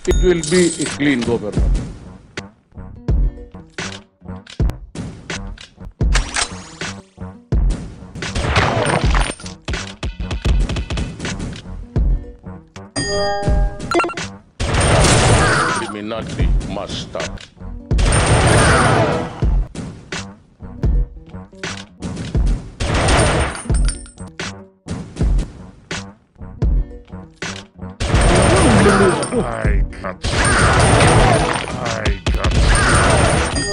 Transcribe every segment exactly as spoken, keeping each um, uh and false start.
it will be a clean government. Criminality must stop. I got you. I got you.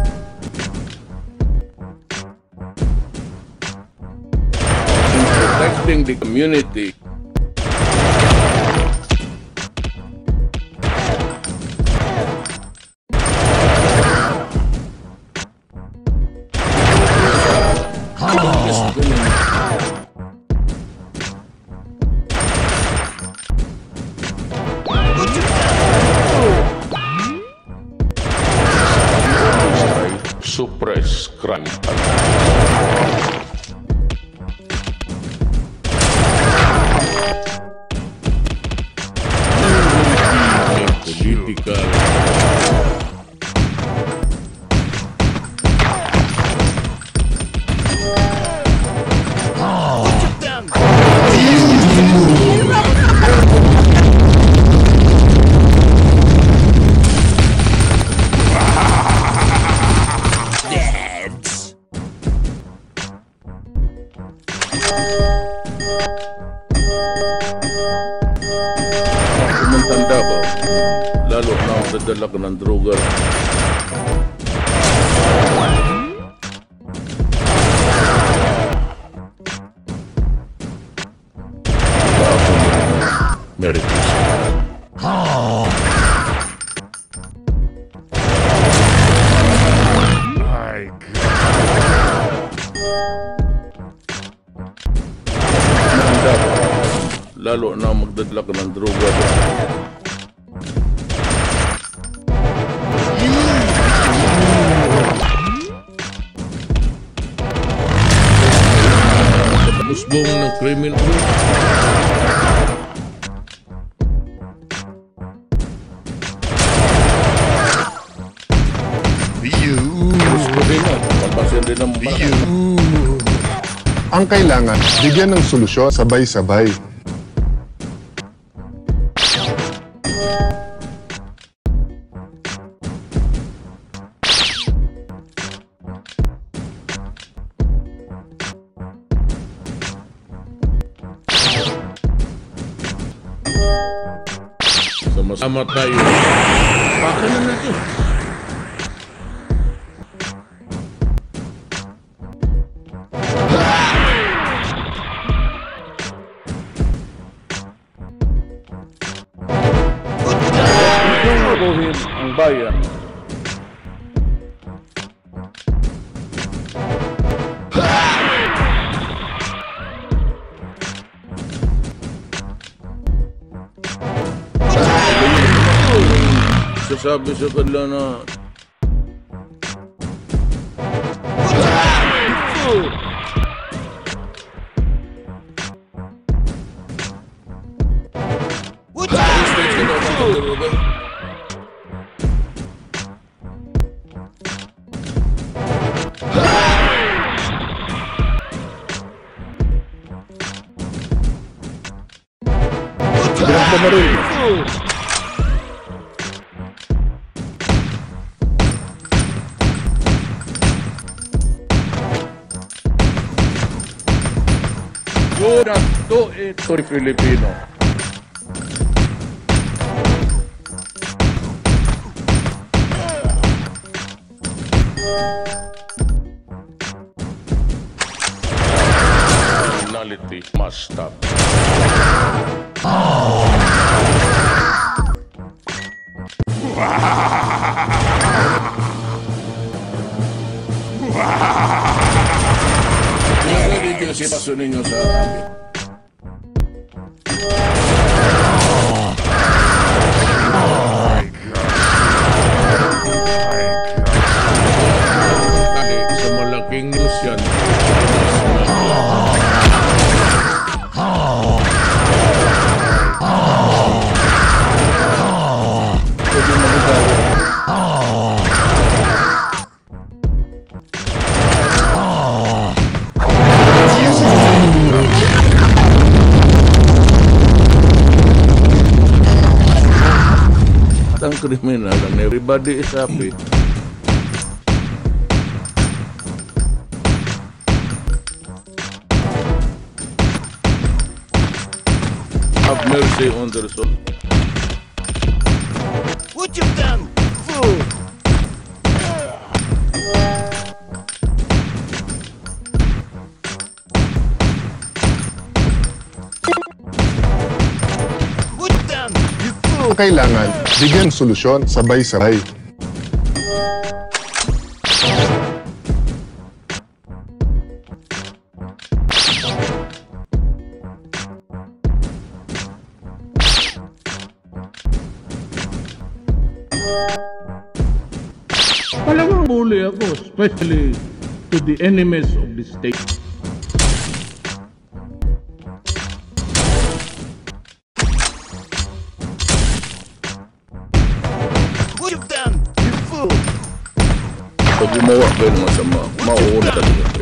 Protecting the community. Suppress crime. Political. Tanda ba? Lalo na ang dadala ka ng droga. Merry Christmas. Oh. My God. Lalo na magdadala ka ng droga. Musbong ng krimen. Ang kailangan, bigyan ng solusyon sabay-sabay. Sama-sama tayo. Pakanan natin. Tuturuhin ang bayan. Sabi sa kanila na DUTERTE Filipino. Criminality must stop. Oh. Hindi siya paso ninyo sa amin. kriminal and everybody is happy. Have mercy on their soul. What you've done, fool? What you've done, you fool? Ang kailangan, bigyan solusyon sabay-sabay. Malamang bully ako, especially to the enemies of the state. What you've done, you fool? Pag gumawa kayo ng masama, mauuna talaga ito.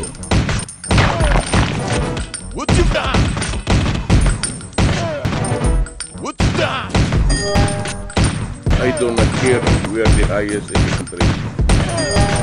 What you've done? What you've done? I do not care if we are the highest in the country.